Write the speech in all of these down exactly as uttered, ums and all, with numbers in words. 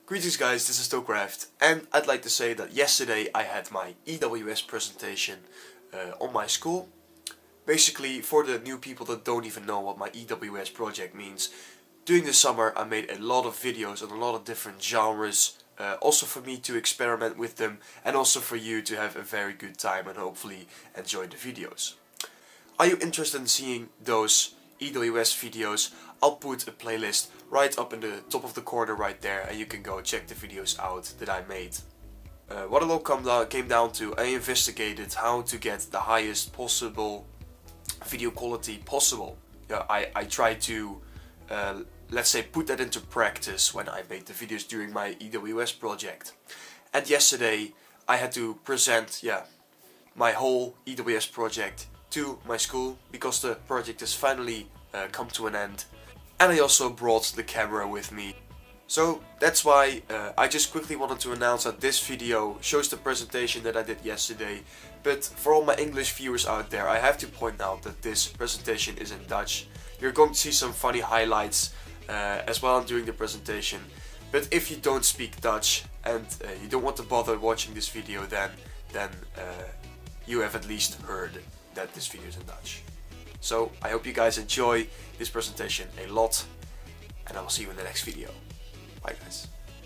Greetings guys, this is Tocraft, and I'd like to say that yesterday I had my E W S presentation uh, on my school. Basically, for the new people that don't even know what my E W S project means, during the summer I made a lot of videos on a lot of different genres, uh, also for me to experiment with them, and also for you to have a very good time and hopefully enjoy the videos. Are you interested in seeing those E W S videos? I'll put a playlist right up in the top of the corner right there, and you can go check the videos out that I made. Uh, what it all come down, came down to, I investigated how to get the highest possible video quality possible. Yeah, I, I tried to, uh, let's say, put that into practice when I made the videos during my E W S project. And yesterday I had to present, yeah, my whole E W S project to my school, because the project has finally uh, come to an end. And I also brought the camera with me. So that's why uh, I just quickly wanted to announce that this video shows the presentation that I did yesterday. But for all my English viewers out there, I have to point out that this presentation is in Dutch. You're going to see some funny highlights uh, as well during the presentation. But if you don't speak Dutch and uh, you don't want to bother watching this video, then, then uh, you have at least heard that this video is in Dutch. So I hope you guys enjoy this presentation a lot, and I will see you in the next video. Bye guys.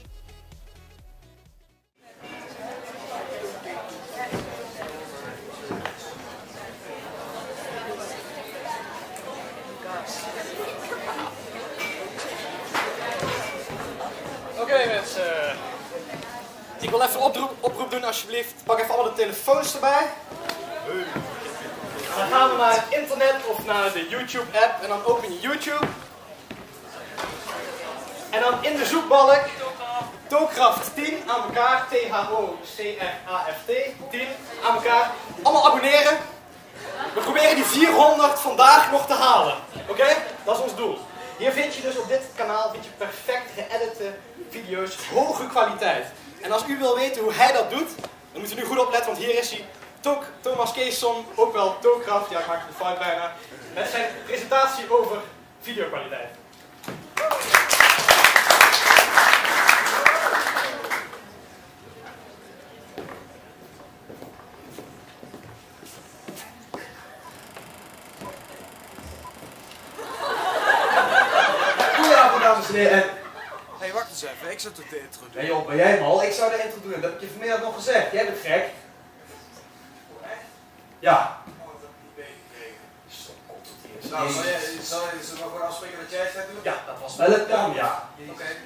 Oké okay, mensen, ik wil even een oproep, oproep doen alsjeblieft. Pak even alle telefoons erbij. Dan gaan we naar het internet of naar de YouTube app en dan open je YouTube. En dan in de zoekbalk Tocraft tien aan elkaar, T H O C R A F T, tien aan elkaar. Allemaal abonneren. We proberen die vierhonderd vandaag nog te halen. Oké? Okay? Dat is ons doel. Hier vind je dus op dit kanaal vind je perfect geëdite video's, hoge kwaliteit. En als u wil weten hoe hij dat doet, dan moet u nu goed opletten, want hier is hij. Tok, Thomas Keesson, ook wel Tocraft, ja ik maak de fout bijna, met zijn presentatie over videokwaliteit. Goedenavond dames en heren. Hey, wacht eens even, ik zou toch de intro doen? Nee joh, ben jij mal? Ik zou de intro doen, dat heb ik je vanmiddag nog gezegd. Jij bent gek. Ja. Nou, zal je, zal je, zullen we gewoon afspreken dat jij het gaat doen? Ja, dat was wel het plan, ja. Oké. Okay.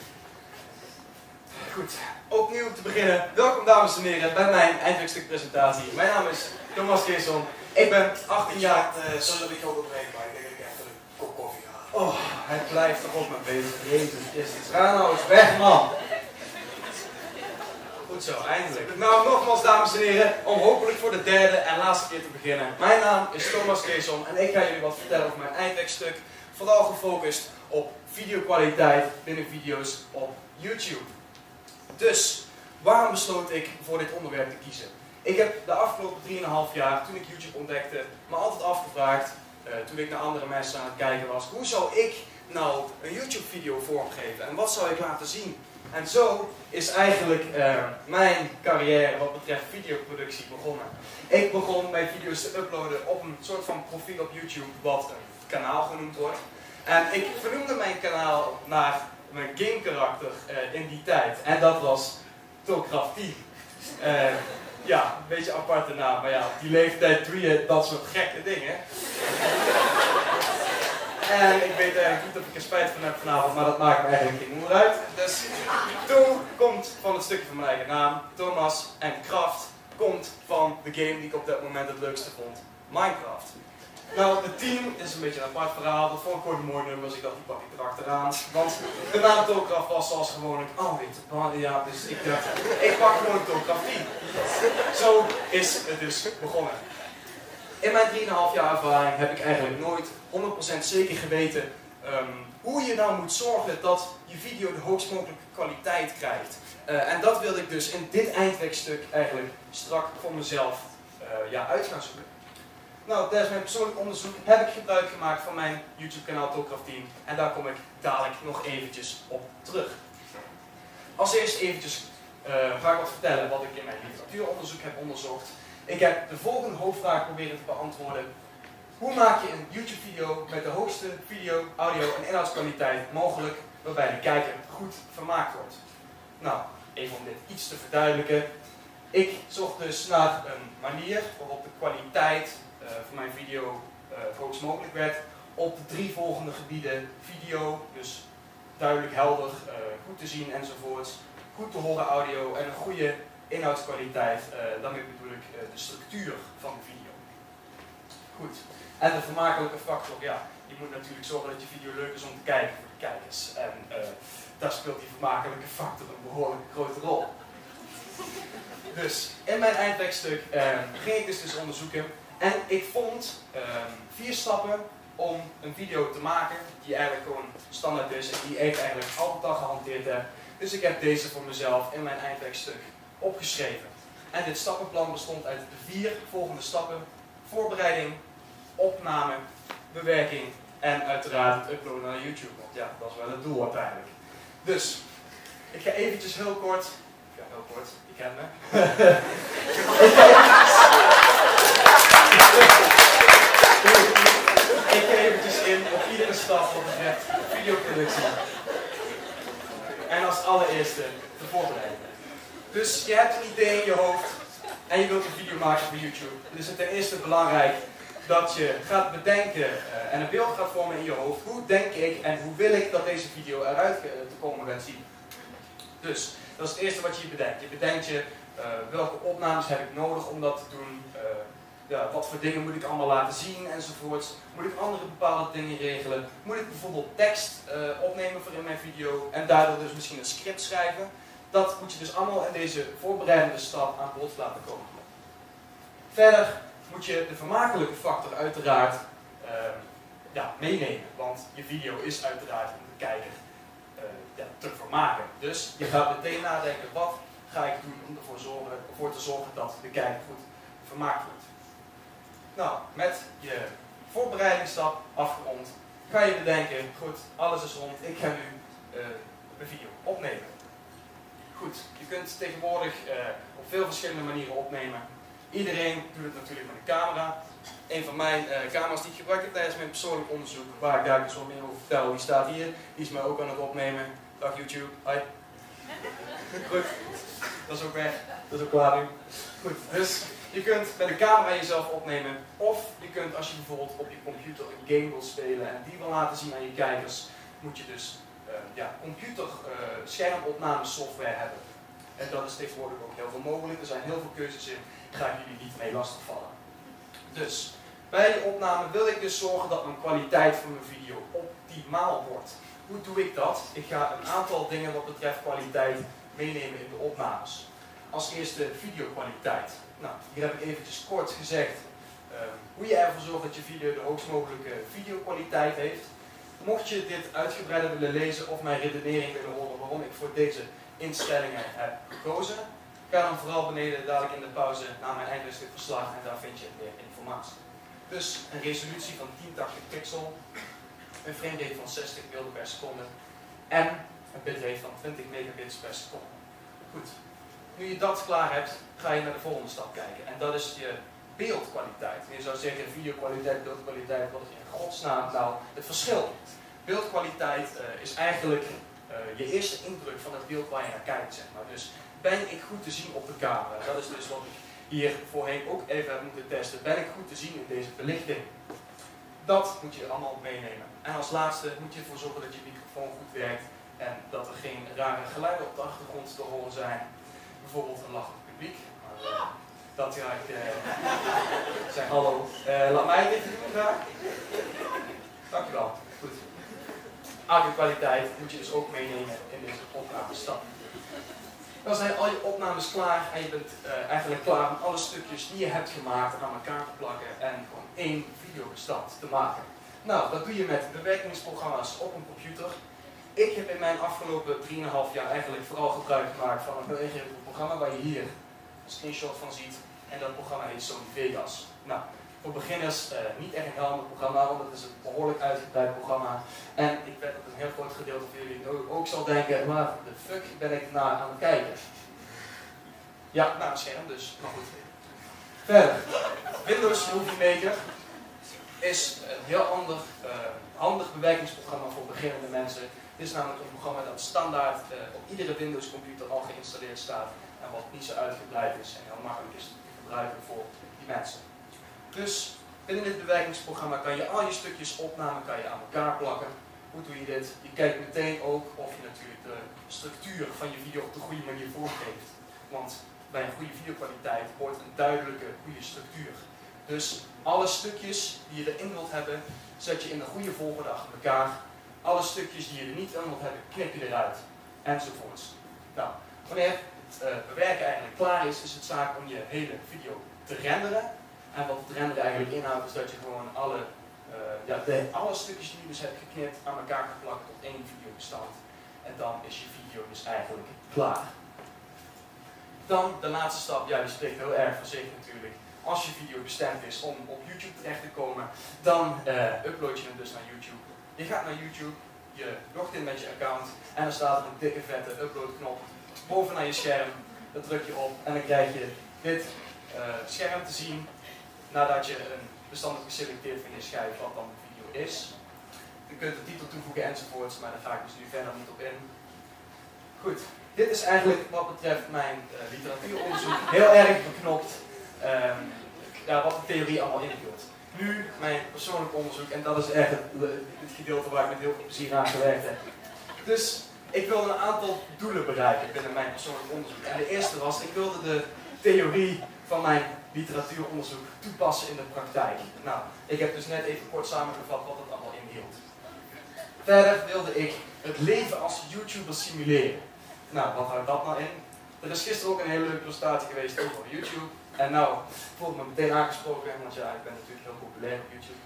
Goed, opnieuw te beginnen. Welkom dames en heren bij mijn eindwerkstukpresentatie. Mijn naam is Thomas Keesson. Ik ben achttien jaar. Uh, sorry dat ik je ook opbreek, maar ik denk dat ik even een kop koffie ga. Oh, hij blijft toch op me bezig. Jezus Christus. Ga nou eens weg, man. Goed zo, eindelijk. Nou, nogmaals dames en heren, om hopelijk voor de derde en laatste keer te beginnen. Mijn naam is Thomas Keesson en ik ga jullie wat vertellen over mijn eindwerkstuk. Vooral gefocust op videokwaliteit binnen video's op YouTube. Dus, waarom besloot ik voor dit onderwerp te kiezen? Ik heb de afgelopen drieënhalf jaar, toen ik YouTube ontdekte, me altijd afgevraagd, uh, toen ik naar andere mensen aan het kijken was, hoe zou ik nou een YouTube video vormgeven en wat zou ik laten zien? En zo is eigenlijk uh, mijn carrière wat betreft videoproductie begonnen. Ik begon mijn video's te uploaden op een soort van profiel op YouTube wat een kanaal genoemd wordt. En ik vernoemde mijn kanaal naar mijn game karakter uh, in die tijd. En dat was Tocraft tien. Uh, ja, een beetje een aparte naam, maar ja, op die leeftijd doe je dat soort gekke dingen. En ik weet eigenlijk niet of ik er spijt van heb vanavond, maar dat maakt me eigenlijk geen moer uit. Dus To komt van het stukje van mijn eigen naam, Thomas, en Kraft komt van de game die ik op dat moment het leukste vond, Minecraft. Nou, de tien is een beetje een apart verhaal, dat vond ik gewoon een mooi nummer, dus ik dacht die pak ik erachteraan. Want de naam Tocraft was zoals gewoonlijk, oh weet je, ja, dus ik dacht, ik pak gewoon Tocraft tien. Zo is het dus begonnen. In mijn drieënhalf jaar ervaring heb ik eigenlijk nooit honderd procent zeker geweten um, hoe je nou moet zorgen dat je video de hoogst mogelijke kwaliteit krijgt. Uh, en dat wilde ik dus in dit eindwerkstuk eigenlijk strak voor mezelf uh, ja, uit gaan zoeken. Nou, tijdens mijn persoonlijk onderzoek heb ik gebruik gemaakt van mijn YouTube kanaal Tocraft tien en daar kom ik dadelijk nog eventjes op terug. als eerst eventjes uh, ga ik wat vertellen wat ik in mijn literatuuronderzoek heb onderzocht. Ik heb de volgende hoofdvraag proberen te beantwoorden. Hoe maak je een YouTube-video met de hoogste video, audio en inhoudskwaliteit mogelijk, waarbij de kijker goed vermaakt wordt? Nou, even om dit iets te verduidelijken. Ik zocht dus naar een manier waarop de kwaliteit uh, van mijn video uh, het hoogst mogelijk werd op de drie volgende gebieden. Video, dus duidelijk helder, uh, goed te zien enzovoorts. Goed te horen audio en een goede inhoudskwaliteit. Uh, daarmee bedoel ik uh, de structuur van de video. Goed. En de vermakelijke factor, ja, je moet natuurlijk zorgen dat je video leuk is om te kijken voor de kijkers. En uh, daar speelt die vermakelijke factor een behoorlijk grote rol. Dus in mijn eindwerkstuk uh, ging ik dus, dus onderzoeken en ik vond uh, vier stappen om een video te maken die eigenlijk gewoon standaard is en die ik eigenlijk altijd al gehanteerd heb. Dus ik heb deze voor mezelf in mijn eindwerkstuk opgeschreven. En dit stappenplan bestond uit de vier volgende stappen: voorbereiding, opname, bewerking en uiteraard het uploaden naar YouTube. Want ja, dat is wel het doel uiteindelijk. Dus, ik ga eventjes heel kort, ja heel kort, je kent me. ik, ga eventjes, ik ga eventjes in op iedere stap wat betreft videoproductie. En als allereerste de voorbereiding. Dus je hebt een idee in je hoofd en je wilt een video maken voor YouTube. Dan is het ten eerste belangrijk dat je gaat bedenken uh, en een beeld gaat vormen in je hoofd. Hoe denk ik en hoe wil ik dat deze video eruit uh, te komen gaat zien? Dus, dat is het eerste wat je bedenkt. Je bedenkt je, uh, welke opnames heb ik nodig om dat te doen? Uh, ja, wat voor dingen moet ik allemaal laten zien enzovoorts? Moet ik andere bepaalde dingen regelen? Moet ik bijvoorbeeld tekst uh, opnemen voor in mijn video en daardoor dus misschien een script schrijven? Dat moet je dus allemaal in deze voorbereidende stap aan bod laten komen. Verder moet je de vermakelijke factor uiteraard uh, ja, meenemen. Want je video is uiteraard om de kijker uh, ja, te vermaken. Dus je gaat meteen nadenken, wat ga ik doen om ervoor, zorgen, ervoor te zorgen dat de kijker goed vermaakt wordt. Nou, met je voorbereidingsstap afgerond, ga je bedenken, goed, alles is rond, ik ga nu uh, een video opnemen. Goed, je kunt tegenwoordig uh, op veel verschillende manieren opnemen. Iedereen doet het natuurlijk met een camera. Een van mijn uh, camera's die ik gebruik tijdens mijn persoonlijk onderzoek, waar ik daar dus wat meer over vertel, die staat hier. Die is mij ook aan het opnemen. Dag YouTube, hi. Goed, dat is ook weg. Dat is ook klaar nu. Goed, dus je kunt met een camera jezelf opnemen. Of je kunt, als je bijvoorbeeld op je computer een game wil spelen en die wil laten zien aan je kijkers, moet je dus uh, ja, computer uh, schermopnamesoftware hebben. En dat is tegenwoordig ook heel veel mogelijk. Er zijn heel veel keuzes in. Ga ik jullie niet mee lastigvallen. Dus, bij de opname wil ik dus zorgen dat mijn kwaliteit van mijn video optimaal wordt. Hoe doe ik dat? Ik ga een aantal dingen wat betreft kwaliteit meenemen in de opnames. Als eerste videokwaliteit. Nou, hier heb ik eventjes kort gezegd uh, hoe je ervoor zorgt dat je video de hoogst mogelijke videokwaliteit heeft. Mocht je dit uitgebreider willen lezen of mijn redenering willen horen waarom ik voor deze instellingen heb gekozen, ga dan vooral beneden dadelijk in de pauze naar mijn eindwerkstuk verslag en daar vind je meer informatie. Dus een resolutie van tachtig pixel, een framerate van zestig beelden per seconde en een bitrate van twintig megabits per seconde. Goed, nu je dat klaar hebt, ga je naar de volgende stap kijken en dat is je beeldkwaliteit. Je zou zeggen videokwaliteit, beeldkwaliteit, wat is in godsnaam nou het verschil? Beeldkwaliteit uh, is eigenlijk uh, je eerste indruk van het beeld waar je naar kijkt, zeg maar. Dus ben ik goed te zien op de camera? Dat is dus wat ik hier voorheen ook even heb moeten testen. Ben ik goed te zien in deze belichting? Dat moet je allemaal meenemen. En als laatste moet je ervoor zorgen dat je microfoon goed werkt en dat er geen rare geluiden op de achtergrond te horen zijn. Bijvoorbeeld een lachend publiek. Maar, uh, dat ga ik uh, zeggen hallo. Uh, laat mij dit doen graag. Dankjewel. Goed. Audio-kwaliteit moet je dus ook meenemen in deze opnamestap. Dan zijn al je opnames klaar en je bent uh, eigenlijk klaar om alle stukjes die je hebt gemaakt aan elkaar te plakken en gewoon één videobestand te maken. Nou, dat doe je met bewerkingsprogramma's op een computer. Ik heb in mijn afgelopen drie komma vijf jaar eigenlijk vooral gebruik gemaakt van een heel ingewikkeld programma waar je hier een screenshot van ziet. En dat programma heet Sony Vegas. Nou, voor beginners uh, niet echt een heel handig programma, want het is een behoorlijk uitgebreid programma. En ik weet dat een heel groot gedeelte van jullie ook, ook zal denken, waar de fuck ben ik naar aan het kijken? Ja, naar een scherm dus, maar goed. Verder, Windows Movie Maker is een heel ander, uh, handig bewerkingsprogramma voor beginnende mensen. Dit is namelijk een programma dat standaard uh, op iedere Windows computer al geïnstalleerd staat en wat niet zo uitgebreid is en heel makkelijk is te gebruiken voor die mensen. Dus binnen dit bewerkingsprogramma kan je al je stukjes opnamen kan je aan elkaar plakken. Hoe doe je dit? Je kijkt meteen ook of je natuurlijk de structuur van je video op de goede manier vormgeeft. Want bij een goede videokwaliteit hoort een duidelijke, goede structuur. Dus alle stukjes die je erin wilt hebben, zet je in een goede volgorde achter elkaar. Alle stukjes die je er niet in wilt hebben, knip je eruit. Enzovoorts. Nou, wanneer het uh, bewerken eigenlijk klaar is, is het zaak om je hele video te renderen. En wat het renderen eigenlijk inhoudt, is dat je gewoon alle, uh, ja, de, alle stukjes die je dus hebt geknipt aan elkaar geplakt tot één videobestand. En dan is je video dus eigenlijk klaar. Dan de laatste stap, ja die spreekt heel erg voor zich natuurlijk. Als je video bestemd is om op YouTube terecht te komen, dan uh, upload je hem dus naar YouTube. Je gaat naar YouTube, je logt in met je account en dan staat er een dikke vette upload knop bovenaan je scherm. Dat druk je op en dan krijg je dit uh, scherm te zien nadat je een bestand hebt geselecteerd van je schijf wat dan de video is. Je kunt de titel toevoegen enzovoorts, maar daar ga ik dus nu verder niet op in. Goed, dit is eigenlijk wat betreft mijn uh, literatuuronderzoek heel erg beknopt um, ja, wat de theorie allemaal inhield. Nu mijn persoonlijk onderzoek en dat is echt het, het gedeelte waar ik met heel veel plezier aan gewerkt heb. Dus ik wilde een aantal doelen bereiken binnen mijn persoonlijk onderzoek. En de eerste was, ik wilde de theorie van mijn literatuuronderzoek toepassen in de praktijk. Nou, ik heb dus net even kort samengevat wat het allemaal inhield. Verder wilde ik het leven als YouTuber simuleren. Nou, wat houdt dat nou in? Er is gisteren ook een hele leuke presentatie geweest over YouTube. En nou, voel ik me meteen aangesproken, want ja, ik ben natuurlijk heel populair op YouTube.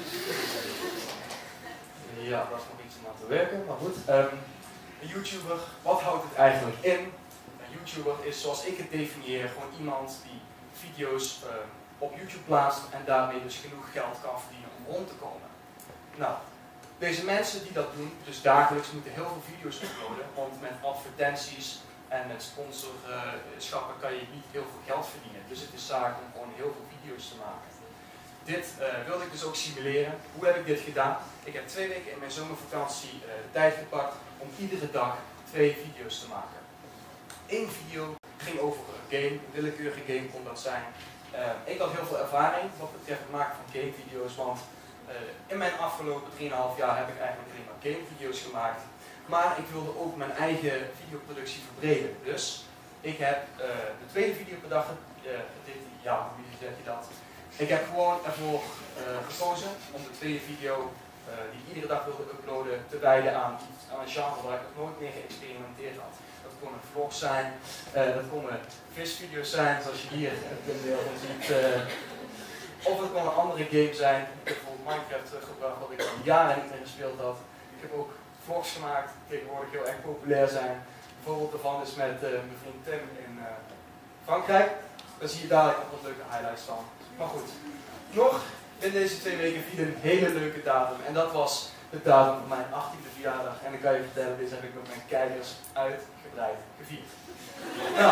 Ja, dat is nog iets om aan te werken, maar goed. Um, een YouTuber, wat houdt het eigenlijk in? Een YouTuber is, zoals ik het definieer, gewoon iemand die video's uh, op YouTube plaatst en daarmee dus genoeg geld kan verdienen om rond te komen. Nou, deze mensen die dat doen, dus dagelijks moeten heel veel video's uploaden, want met advertenties en met sponsorschappen kan je niet heel veel geld verdienen. Dus het is zaak om gewoon heel veel video's te maken. Dit uh, wilde ik dus ook simuleren. Hoe heb ik dit gedaan? Ik heb twee weken in mijn zomervakantie uh, de tijd gepakt om iedere dag twee video's te maken. Eén video ging over een game, een willekeurige game kon dat zijn. Uh, ik had heel veel ervaring wat betreft het maken van gamevideo's, want uh, in mijn afgelopen drieënhalf jaar heb ik eigenlijk alleen maar gamevideo's gemaakt. Maar ik wilde ook mijn eigen videoproductie verbreden. Dus ik heb uh, de tweede video per dag, uh, dit, ja, hoe zeg je dat? Ik heb gewoon ervoor uh, gekozen om de tweede video uh, die ik iedere dag wilde uploaden te wijden aan, aan een genre waar ik nog nooit meer geëxperimenteerd had. Dat konden vlogs zijn, uh, dat konden visvideo's zijn, zoals je hier uh, in beeld ziet. Uh, of het kon een andere game zijn. Ik heb bijvoorbeeld Minecraft teruggebracht, wat ik al jaren niet meer gespeeld had. Ik heb ook vlogs gemaakt, die tegenwoordig heel erg populair zijn. Een voorbeeld daarvan is met uh, mijn vriend Tim in uh, Frankrijk. Daar zie je dadelijk nog wat leuke highlights van. Maar goed, nog in deze twee weken viel een hele leuke datum. En dat was de datum van mijn achttiende verjaardag. En dan kan je vertellen, dit heb ik met mijn kijkers uitgebreid gevierd. Nou,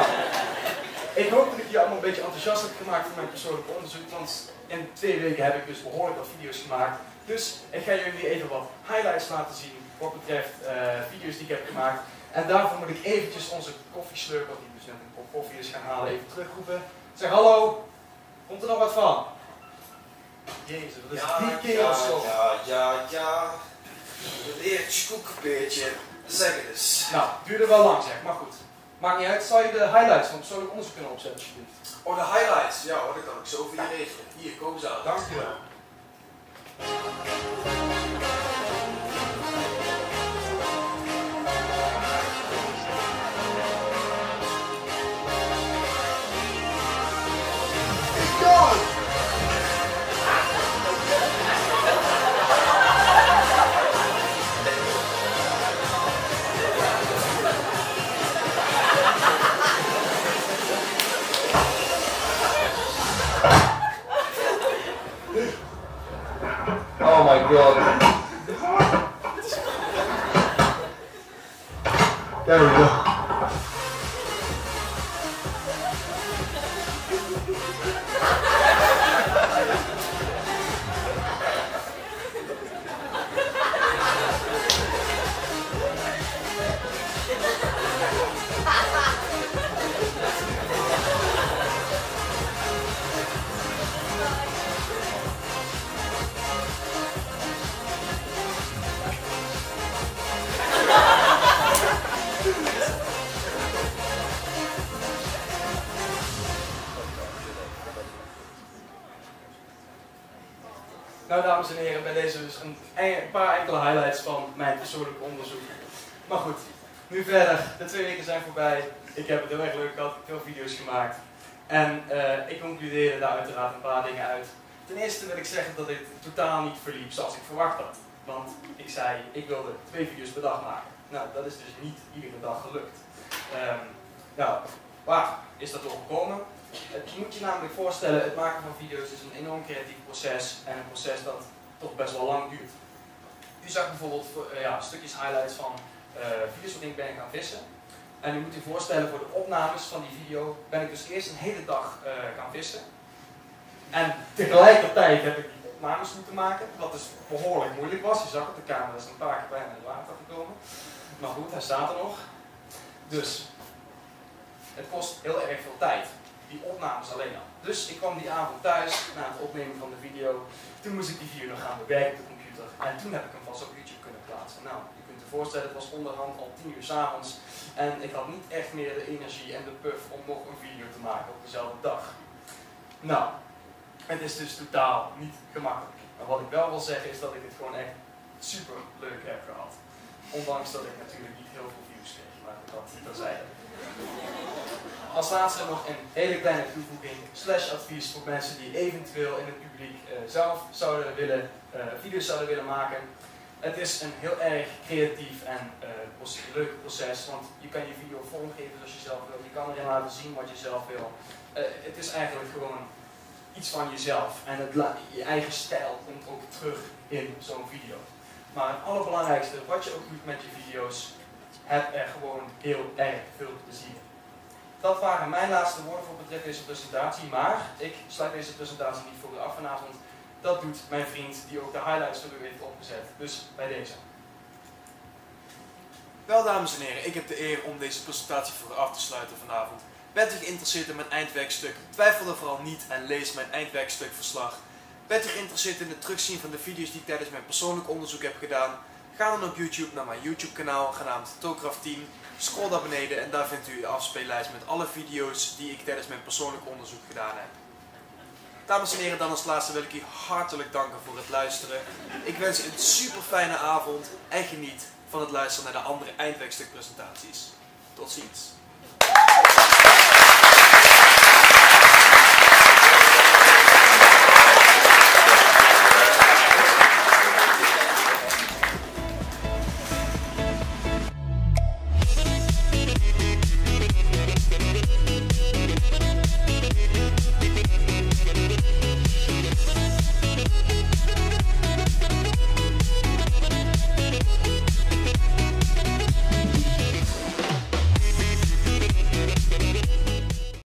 ik hoop dat ik je allemaal een beetje enthousiast heb gemaakt voor mijn persoonlijk onderzoek. Want in twee weken heb ik dus behoorlijk wat video's gemaakt. Dus ik ga jullie even wat highlights laten zien wat betreft uh, video's die ik heb gemaakt. En daarvoor moet ik eventjes onze koffieslurper, die dus net een kop koffie is gaan halen, even terugroepen. Zeg hallo, komt er nog wat van? Jezus, dat is Ja, drie keer ja, of zo. ja, ja, ja. Een leertje koek een beetje. Zeg het eens. Nou, duurde wel lang zeg, maar goed. Maakt niet uit, zal je de highlights van persoonlijk onderzoek kunnen opzetten alsjeblieft? Oh, de highlights. Ja hoor, dat kan ik zo voor je regelen. Hier, kom ze aan. Dankjewel. Nou, dames en heren, bij deze dus een, een paar enkele highlights van mijn persoonlijk onderzoek. Maar goed, nu verder. De twee weken zijn voorbij. Ik heb het heel erg leuk gehad, ik heb veel video's gemaakt. En uh, ik concludeerde daar uiteraard een paar dingen uit. Ten eerste wil ik zeggen dat dit totaal niet verliep zoals ik verwacht had. Want ik zei, ik wilde twee video's per dag maken. Nou, dat is dus niet iedere dag gelukt. Um, nou, waar is dat door gekomen? Het moet je namelijk voorstellen, het maken van video's is een enorm creatief proces en een proces dat toch best wel lang duurt. U zag bijvoorbeeld uh, ja, stukjes highlights van uh, video's waarin ik ben gaan vissen. En u moet u voorstellen, voor de opnames van die video ben ik dus eerst een hele dag uh, gaan vissen. En tegelijkertijd heb ik die opnames moeten maken, wat dus behoorlijk moeilijk was. Je zag het, de camera is een paar keer bijna in het water gekomen. Maar goed, hij staat er nog. Dus, het kost heel erg veel tijd. Die opnames alleen al. Dus ik kwam die avond thuis, na het opnemen van de video. Toen moest ik die video nog gaan bewerken op de computer. En toen heb ik hem vast op YouTube kunnen plaatsen. Nou, je kunt je voorstellen, het was onderhand al tien uur 's avonds. En ik had niet echt meer de energie en de puff om nog een video te maken op dezelfde dag. Nou, het is dus totaal niet gemakkelijk. Maar wat ik wel wil zeggen is dat ik het gewoon echt super leuk heb gehad. Ondanks dat ik natuurlijk niet heel veel views kreeg, maar dat terzijde. Als laatste nog een hele kleine toevoeging, slash advies voor mensen die eventueel in het publiek uh, zelf zouden willen, uh, video's zouden willen maken. Het is een heel erg creatief en uh, leuk proces, want je kan je video vormgeven zoals je zelf wil. Je kan erin laten zien wat je zelf wil. Uh, het is eigenlijk gewoon iets van jezelf en het je eigen stijl komt ook terug in zo'n video. Maar het allerbelangrijkste, wat je ook doet met je video's, heb er gewoon heel erg veel plezier. Dat waren mijn laatste woorden voor betreft deze presentatie, maar ik sluit deze presentatie niet voor u af vanavond. Dat doet mijn vriend die ook de highlights voor u heeft opgezet. Dus bij deze. Wel, dames en heren, ik heb de eer om deze presentatie voor u af te sluiten vanavond. Bent u geïnteresseerd in mijn eindwerkstuk? Twijfel er vooral niet en lees mijn eindwerkstukverslag. Bent u geïnteresseerd in het terugzien van de video's die ik tijdens mijn persoonlijk onderzoek heb gedaan? Ga dan op YouTube naar mijn YouTube kanaal genaamd Tokraft tien. Scroll naar beneden en daar vindt u de afspeellijst met alle video's die ik tijdens mijn persoonlijk onderzoek gedaan heb. Dames en heren, dan als laatste wil ik u hartelijk danken voor het luisteren. Ik wens u een super fijne avond en geniet van het luisteren naar de andere eindwerkstukpresentaties. Tot ziens.